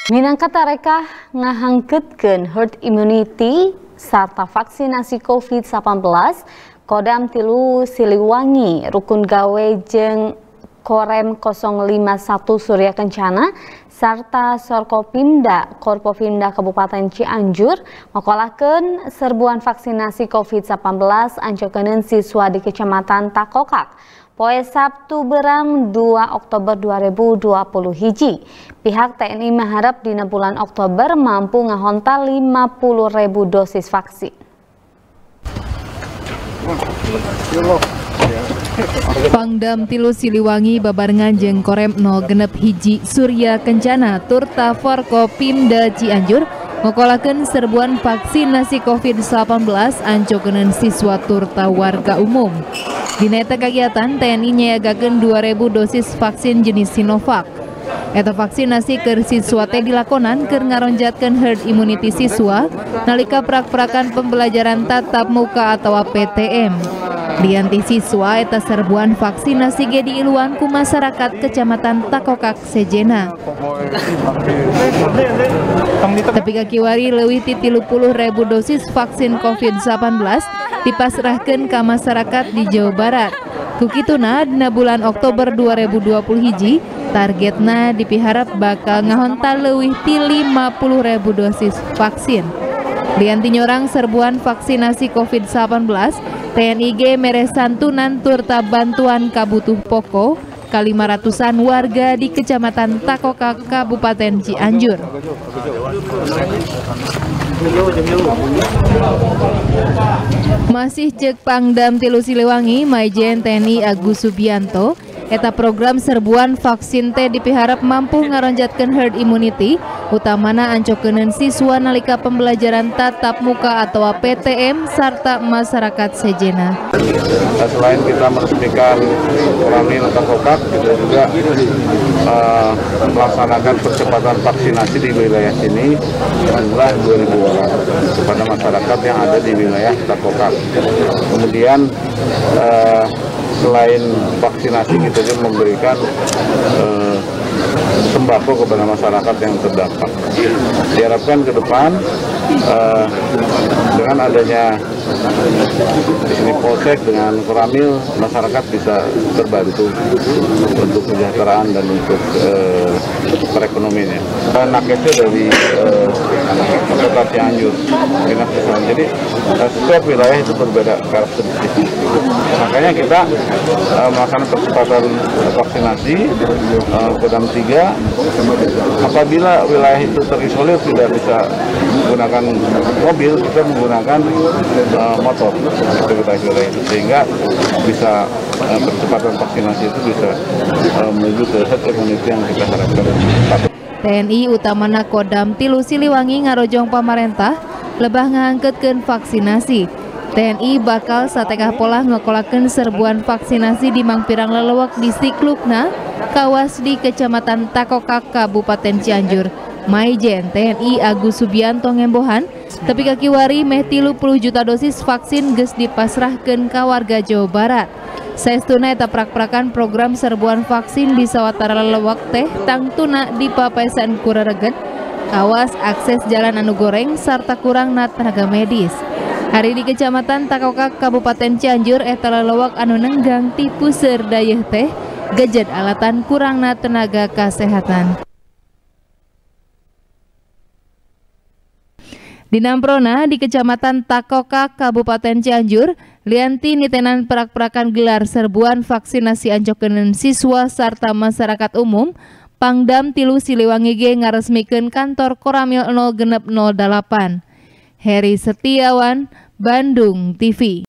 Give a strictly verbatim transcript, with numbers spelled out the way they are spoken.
Minangka tarekah ngahangkeutkeun herd immunity sarta vaksinasi covid delapan belas, Kodam Tilu Siliwangi, Rukun Gawe jeung Korem nol lima satu Surya Kencana sarta Sorkopimda Korpopimda Kabupaten Cianjur ngokolakeun serbuan vaksinasi covid delapan belas ancokeun siswa di Kecamatan Takokak poe Sabtu berang dua Oktober dua ribu dua puluh hiji. Pihak T N I maharep dina bulan Oktober mampu ngahontal lima puluh ribu dosis vaksin. Pangdam Tilu Siliwangi babarengan jeung Korem nol genep hiji Surya Kencana turta Forkopimda Cianjur ngokolakeun serbuan vaksinasi covid delapan belas ancokeun siswa turta warga umum. Dina eta kagiatan T N I nyayagakeun dua ribu dosis vaksin jenis Sinovac. Eta vaksinasi keur siswa teh dilakonan keur ngaronjatkeun herd immunity siswa nalika prak-prakan pembelajaran tatap muka atawa P T M. Dianti siswa eta serbuan vaksinasi ge diiluan ku masyarakat Kecamatan Takokak Sejena. Tapi kakiwari leuwih ti tilu puluh ribu dosis vaksin covid delapan belas dipasrahkeun ka masyarakat di Jawa Barat. Kukituna dina bulan Oktober dua ribu dua puluh hiji targetna dipiharap bakal ngahontal leuwih ti lima puluh ribu dosis vaksin. Dianti nyorang serbuan vaksinasi covid delapan belas, T N I G mere santunan turta bantuan kabutuh pokok ka lima ratusan warga di Kecamatan Takokak Kabupaten Cianjur. Masih cek Pangdam Tilu Siliwangi, Maijen T N I Agus Subianto, eta program serbuan vaksin teh dipiharap mampu ngaronjatkeun herd immunity, utamana ancokeun siswa nalika pembelajaran tatap muka atau P T M sarta masyarakat Sejena. Selain kita meresmikan Koramil Takokak, kita juga uh, melaksanakan percepatan vaksinasi di wilayah sini jumlah dua ribu orang kepada masyarakat yang ada di wilayah Takokak. Kemudian uh, selain vaksinasi kita juga memberikan uh, sembako kepada masyarakat yang terdampak. Diharapkan ke depan uh, dengan adanya di sini Polsek dengan Koramil, masyarakat bisa terbantu untuk kesejahteraan dan untuk uh, perekonomiannya. Nakesnya dari uh, Kota Cianjur, jadi uh, setiap wilayah itu berbeda karakteristik. Makanya kita uh, melakukan percepatan vaksinasi uh, Kodam tiga. Apabila wilayah itu terisolir tidak bisa menggunakan mobil, kita menggunakan uh, motor untuk wilayah itu, sehingga bisa uh, percepatan vaksinasi itu bisa uh, menuju ke herd immunity yang kita harapkan. T N I utamana Kodam Tilu Siliwangi ngarojong pamarentah lebah ngahangkeutkeun vaksinasi. T N I bakal satekah pola ngokolakeun serbuan vaksinasi di mangpirang lelewek di Siklukna, kawas di Kecamatan Takokak Kabupaten Cianjur. Maijen T N I Agus Subianto ngembohan, tapi kakiwari meh tilu puluh juta dosis vaksin geus dipasrahkeun ka warga Jawa Barat. Saestuna eta prak-prakan program serbuan vaksin di sawatara lelewek teh tangtuna dipapaesan ku rereget, kawas akses jalan anu goreng sarta kurangna tenaga medis. Hari di Kecamatan Takokak Kabupaten Cianjur eta lelewek anu nenggang ti puseur dayeuh teh gejed alatan kurangna tenaga kesehatan. Di Namprona di Kecamatan Takokak Kabupaten Cianjur, lianti nitenan perak-perakan gelar serbuan vaksinasi ancokeun siswa sarta masyarakat umum, Pangdam Tilu Siliwangi ge ngaresmikeun kantor Koramil nol genep nol dalapan. Heri Setiawan, Bandung T V.